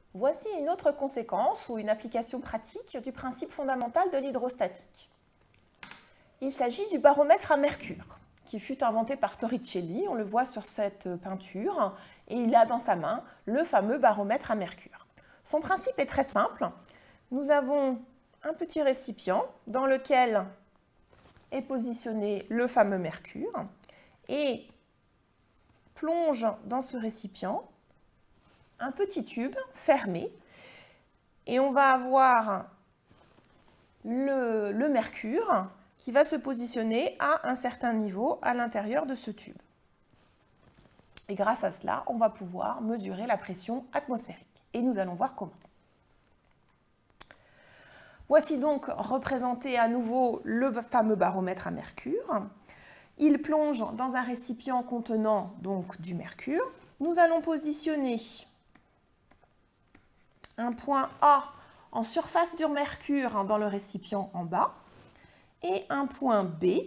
Voici une autre conséquence ou une application pratique du principe fondamental de l'hydrostatique. Il s'agit du baromètre à mercure, qui fut inventé par Torricelli, on le voit sur cette peinture, et il a dans sa main le fameux baromètre à mercure. Son principe est très simple. Nous avons un petit récipient dans lequel est positionné le fameux mercure, et plonge dans ce récipient un petit tube fermé, et on va avoir le mercure qui va se positionner à un certain niveau à l'intérieur de ce tube. Et grâce à cela, on va pouvoir mesurer la pression atmosphérique. Et nous allons voir comment. Voici donc représenté à nouveau le fameux baromètre à mercure. Il plonge dans un récipient contenant donc du mercure. Nous allons positionner un point A en surface du mercure dans le récipient en bas et un point B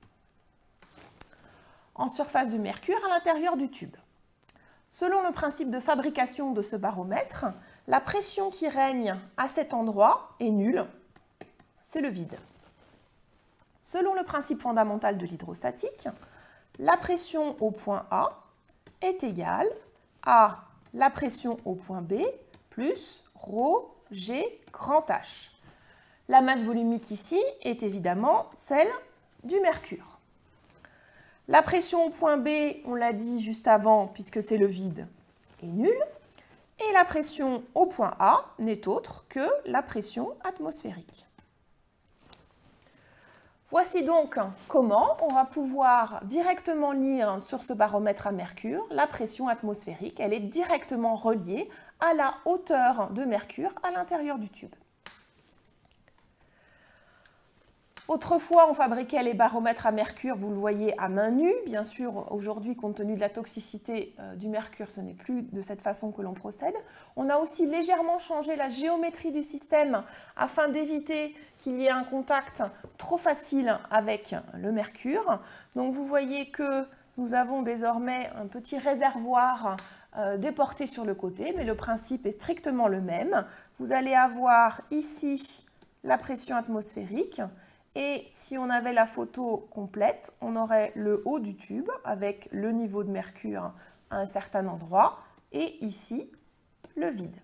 en surface du mercure à l'intérieur du tube. Selon le principe de fabrication de ce baromètre, la pression qui règne à cet endroit est nulle, c'est le vide. Selon le principe fondamental de l'hydrostatique, la pression au point A est égale à la pression au point B plus ρ G grand H. La masse volumique ici est évidemment celle du mercure. La pression au point B, on l'a dit juste avant, puisque c'est le vide, est nulle. Et la pression au point A n'est autre que la pression atmosphérique. Voici donc comment on va pouvoir directement lire sur ce baromètre à mercure la pression atmosphérique. Elle est directement reliée à la hauteur de mercure à l'intérieur du tube. Autrefois, on fabriquait les baromètres à mercure, vous le voyez, à main nue. Bien sûr, aujourd'hui, compte tenu de la toxicité du mercure, ce n'est plus de cette façon que l'on procède. On a aussi légèrement changé la géométrie du système afin d'éviter qu'il y ait un contact trop facile avec le mercure. Donc, vous voyez que nous avons désormais un petit réservoir déporté sur le côté, mais le principe est strictement le même. Vous allez avoir ici la pression atmosphérique. Et si on avait la photo complète, on aurait le haut du tube avec le niveau de mercure à un certain endroit et ici, le vide.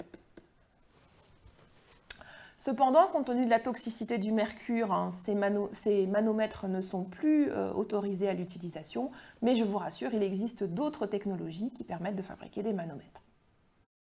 Cependant, compte tenu de la toxicité du mercure, ces manomètres ne sont plus autorisés à l'utilisation, mais je vous rassure, il existe d'autres technologies qui permettent de fabriquer des manomètres.